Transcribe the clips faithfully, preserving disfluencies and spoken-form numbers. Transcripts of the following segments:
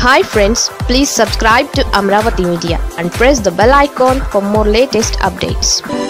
Hi friends, please subscribe to Amravati Media and press the bell icon for more latest updates.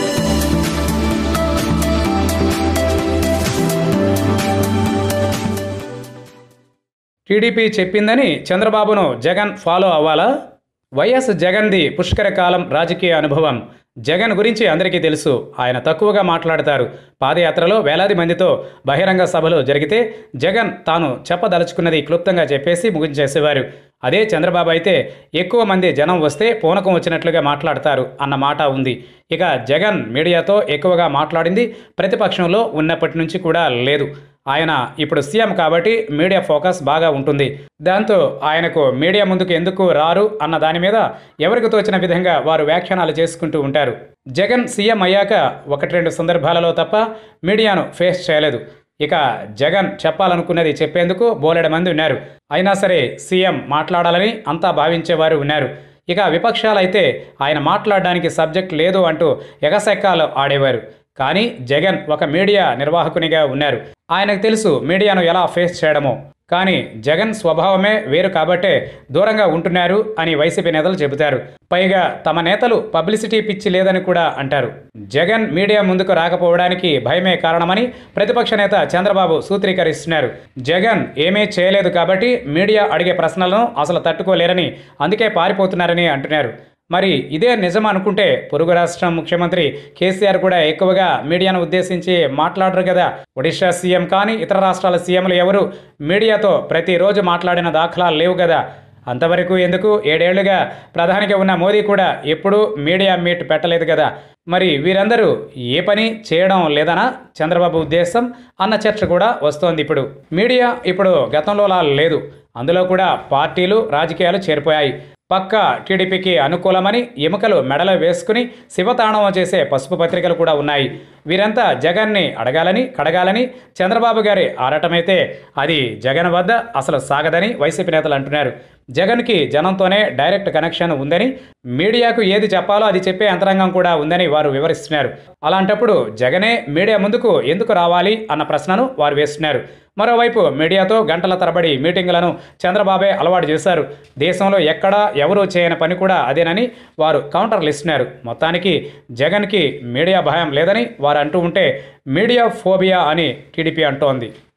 TDP చెప్పిందని చంద్రబాబును Jagan follow అవ్వాలా? YS జగన్ది పుష్కర కాలం రాజకీయ అనుభవం. జగన్ గురించి అందరికీ తెలుసు. ఆయన తక్కువగా మాట్లాడతారు. పాదయాత్రలో వేలాది మందితో బహిరంగ సభలు జరిగితే జగన్ తాను చెప్పదలుచుకున్నది క్లుప్తంగా చెప్పేసి ముగించేసేవారు. అదే చంద్రబాబు అయితే ఎక్కువ మంది జనం వస్తే పూనకం వచ్చినట్లుగా మాట్లాడతారు అన్న మాట ఉంది. ఇక జగన్ మీడియాతో ఎక్కువగా మాట్లాడింది ప్రతిపక్షంలో ఉన్నప్పటి నుంచి కూడా లేదు. ఆయన ఇప్పుడు సీఎం కాబట్టి మీడియా ఫోకస్ బాగా ఉంటుంది. దాంతో ఆయనకు మీడియా ముందుకు ఎందుకు రారు అన్న దాని మీద ఎవరికి తోచిన విధంగా వారు వ్యాఖ్యానాలు చేసుకుంటూ ఉంటారు. జగన్ సీఎం అయ్యాక ఒకటి రెండు సందర్భాలలో తప్ప మీడియాను ఫేస్ చేయలేదు. ఇక జగన్ చెప్పాలనుకున్నది చెప్పేందుకు బోలెడు మంది ఉన్నారు. అయినా సరే సీఎం మాట్లాడాలని అంతా భావించేవారు ఉన్నారు. ఇక విపక్షాలైతే ఆయన మాట్లాడడానికి సబ్జెక్ట్ లేదు అంటూ ఎగసెక్కాలు ఆడేవారు. కానీ జగన్ ఒక మీడియా నిర్వాహకునిగా ఉన్నారు. ఆయనకు తెలుసు మీడియాను ఎలా ఫేస్ చేయడమో. కానీ జగన్ స్వభావమే వేరు కాబట్టే దూరంగా ఉంటున్నారు అని వైసీపీ నేతలు చెబుతారు. పైగా తమ నేతలు పబ్లిసిటీ పిచ్చి లేదని కూడా అంటారు. జగన్ మీడియా ముందుకు రాకపోవడానికి భయమే కారణమని ప్రతిపక్ష నేత చంద్రబాబు సూత్రీకరిస్తున్నారు. జగన్ ఏమీ చేయలేదు కాబట్టి మీడియా అడిగే ప్రశ్నలను అసలు తట్టుకోలేరని, అందుకే పారిపోతున్నారని అంటున్నారు. మరి ఇదే నిజం అనుకుంటే పొరుగు రాష్ట్రం ముఖ్యమంత్రి కేసీఆర్ కూడా ఎక్కువగా మీడియాను ఉద్దేశించి మాట్లాడరు కదా. ఒడిషా సీఎం కానీ ఇతర రాష్ట్రాల సీఎంలు ఎవరు మీడియాతో ప్రతిరోజు మాట్లాడిన దాఖలాలు లేవు కదా. అంతవరకు ఎందుకు? ఏడేళ్లుగా ప్రధానిగా ఉన్న మోదీ కూడా ఎప్పుడూ మీడియా మీట్ పెట్టలేదు కదా. మరి వీరందరూ ఏ పని చేయడం లేదనా చంద్రబాబు ఉద్దేశం అన్న చర్చ కూడా వస్తోంది. ఇప్పుడు మీడియా ఇప్పుడు గతంలోలా లేదు. అందులో కూడా పార్టీలు రాజకీయాలు చేరిపోయాయి. పక్క టీడీపీకి అనుకూలమని ఎముకలు మెడలో వేసుకుని శివతాండవం చేసే పసుపు పత్రికలు కూడా ఉన్నాయి. వీరంతా జగన్ని అడగాలని కడగాలని చంద్రబాబు గారి ఆరాటమైతే అది జగన్ వద్ద అసలు సాగదని వైసీపీ నేతలు అంటున్నారు. జగన్కి జనంతోనే డైరెక్ట్ కనెక్షన్ ఉందని, మీడియాకు ఏది చెప్పాలో అది చెప్పే యంత్రాంగం కూడా ఉందని వారు వివరిస్తున్నారు. అలాంటప్పుడు జగనే మీడియా ముందుకు ఎందుకు రావాలి అన్న ప్రశ్నను వారు వేస్తున్నారు. మరోవైపు మీడియాతో గంటల తరబడి మీటింగులను చంద్రబాబే అలవాటు చేశారు. దేశంలో ఎక్కడా ఎవరూ చేయని పని కూడా అదేనని వారు కౌంటర్లు ఇస్తున్నారు. మొత్తానికి జగన్కి మీడియా భయం లేదని వారు అంటూ ఉంటే మీడియా ఫోబియా అని టీడీపీ అంటోంది.